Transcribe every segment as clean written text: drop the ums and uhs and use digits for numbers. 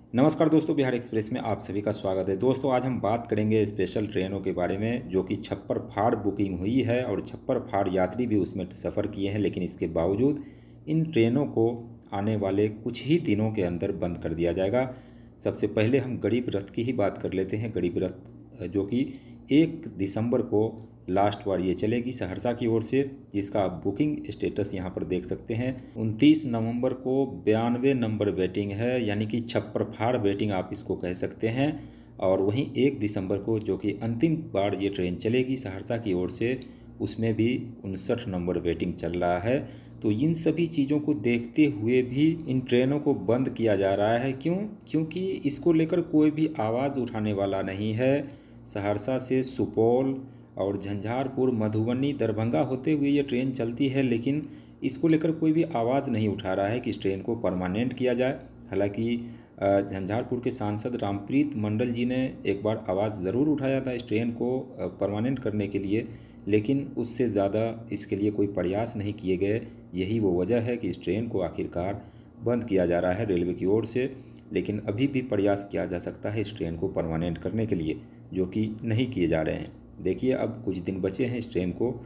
नमस्कार दोस्तों, बिहार एक्सप्रेस में आप सभी का स्वागत है। दोस्तों आज हम बात करेंगे स्पेशल ट्रेनों के बारे में जो कि छप्पर फाड़ बुकिंग हुई है और छप्पर फाड़ यात्री भी उसमें सफ़र किए हैं, लेकिन इसके बावजूद इन ट्रेनों को आने वाले कुछ ही दिनों के अंदर बंद कर दिया जाएगा। सबसे पहले हम गरीब रथ की ही बात कर लेते हैं। गरीब रथ जो कि 1 दिसंबर को लास्ट बार ये चलेगी सहरसा की ओर से, जिसका आप बुकिंग स्टेटस यहाँ पर देख सकते हैं। 29 नवंबर को 92 नंबर वेटिंग है, यानी कि छप्पर फाड़ वेटिंग आप इसको कह सकते हैं। और वहीं 1 दिसंबर को जो कि अंतिम बार ये ट्रेन चलेगी सहरसा की ओर से, उसमें भी 59 नंबर वेटिंग चल रहा है। तो इन सभी चीज़ों को देखते हुए भी इन ट्रेनों को बंद किया जा रहा है। क्यों? क्योंकि इसको लेकर कोई भी आवाज़ उठाने वाला नहीं है। सहरसा से सुपौल और झंझारपुर, मधुबनी, दरभंगा होते हुए ये ट्रेन चलती है, लेकिन इसको लेकर कोई भी आवाज़ नहीं उठा रहा है कि इस ट्रेन को परमानेंट किया जाए। हालांकि झंझारपुर के सांसद रामप्रीत मंडल जी ने एक बार आवाज़ ज़रूर उठाया था इस ट्रेन को परमानेंट करने के लिए, लेकिन उससे ज़्यादा इसके लिए कोई प्रयास नहीं किए गए। यही वो वजह है कि इस ट्रेन को आखिरकार बंद किया जा रहा है रेलवे की ओर से। लेकिन अभी भी प्रयास किया जा सकता है इस ट्रेन को परमानेंट करने के लिए, जो कि नहीं किए जा रहे हैं। देखिए अब कुछ दिन बचे हैं इस ट्रेन को,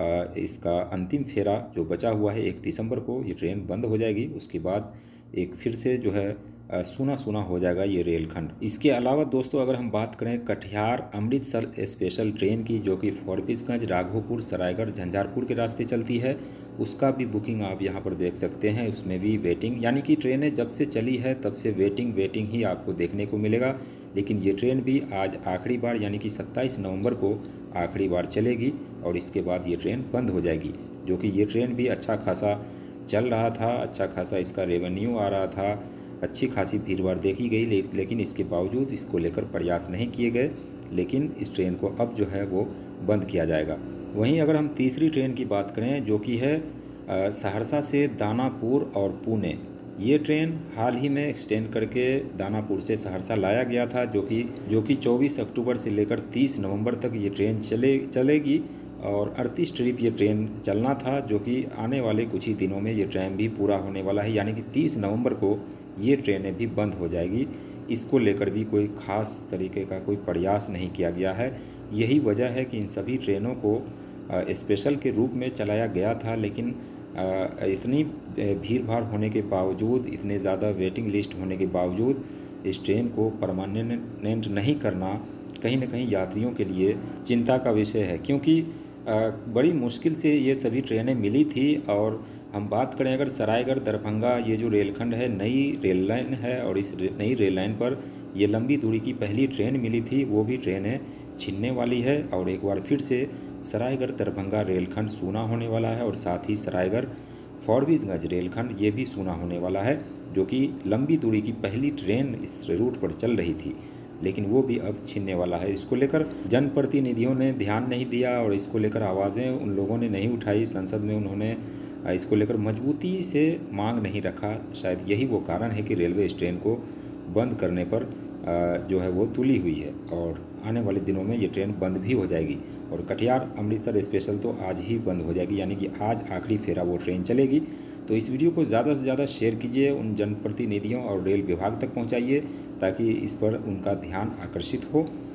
इसका अंतिम फेरा जो बचा हुआ है 1 दिसंबर को ये ट्रेन बंद हो जाएगी। उसके बाद एक फिर से जो है सूना सूना हो जाएगा ये रेलखंड। इसके अलावा दोस्तों अगर हम बात करें कटिहार अमृतसर स्पेशल ट्रेन की, जो कि फॉरबिसगंज, राघोपुर, सरायगढ़, झंझारपुर के रास्ते चलती है, उसका भी बुकिंग आप यहाँ पर देख सकते हैं। उसमें भी वेटिंग, यानी कि ट्रेनें जब से चली है तब से वेटिंग ही आपको देखने को मिलेगा। लेकिन ये ट्रेन भी आज आखिरी बार यानी कि 27 नवंबर को आखिरी बार चलेगी और इसके बाद ये ट्रेन बंद हो जाएगी। जो कि ये ट्रेन भी अच्छा खासा चल रहा था, अच्छा खासा इसका रेवेन्यू आ रहा था, अच्छी खासी भीड़ देखी गई, लेकिन इसके बावजूद इसको लेकर प्रयास नहीं किए गए। लेकिन इस ट्रेन को अब जो है वो बंद किया जाएगा। वहीं अगर हम तीसरी ट्रेन की बात करें जो कि है सहरसा से दानापुर और पुणे, ये ट्रेन हाल ही में एक्सटेंड करके दानापुर से सहरसा लाया गया था, जो कि 24 अक्टूबर से लेकर 30 नवंबर तक ये ट्रेन चलेगी और 38 ट्रिप ये ट्रेन चलना था, जो कि आने वाले कुछ ही दिनों में ये ट्रेन भी पूरा होने वाला है, यानी कि 30 नवंबर को ये ट्रेनें भी बंद हो जाएगी। इसको लेकर भी कोई ख़ास तरीके का कोई प्रयास नहीं किया गया है। यही वजह है कि इन सभी ट्रेनों को स्पेशल के रूप में चलाया गया था, लेकिन इतनी भीड़ भाड़ होने के बावजूद, इतने ज़्यादा वेटिंग लिस्ट होने के बावजूद इस ट्रेन को परमानेंट नहीं करना कहीं ना कहीं यात्रियों के लिए चिंता का विषय है। क्योंकि बड़ी मुश्किल से ये सभी ट्रेनें मिली थी। और हम बात करें अगर सरायगढ़ दरभंगा, ये जो रेलखंड है नई रेल लाइन है, और इस नई रेल लाइन पर ये लंबी दूरी की पहली ट्रेन मिली थी, वो भी ट्रेनें छिनने वाली है। और एक बार फिर से सरायगढ़ दरभंगा रेलखंड सूना होने वाला है, और साथ ही सरायगढ़ फॉरबिसगंज रेलखंड ये भी सूना होने वाला है, जो कि लंबी दूरी की पहली ट्रेन इस रूट पर चल रही थी, लेकिन वो भी अब छिनने वाला है। इसको लेकर जनप्रतिनिधियों ने ध्यान नहीं दिया और इसको लेकर आवाज़ें उन लोगों ने नहीं उठाई। संसद में उन्होंने इसको लेकर मजबूती से मांग नहीं रखा। शायद यही वो कारण है कि रेलवे इस ट्रेन को बंद करने पर जो है वो तुली हुई है, और आने वाले दिनों में ये ट्रेन बंद भी हो जाएगी। और कटिहार अमृतसर स्पेशल तो आज ही बंद हो जाएगी, यानी कि आज आखिरी फेरा वो ट्रेन चलेगी। तो इस वीडियो को ज़्यादा से ज़्यादा शेयर कीजिए, उन जनप्रतिनिधियों और रेल विभाग तक पहुंचाइए, ताकि इस पर उनका ध्यान आकर्षित हो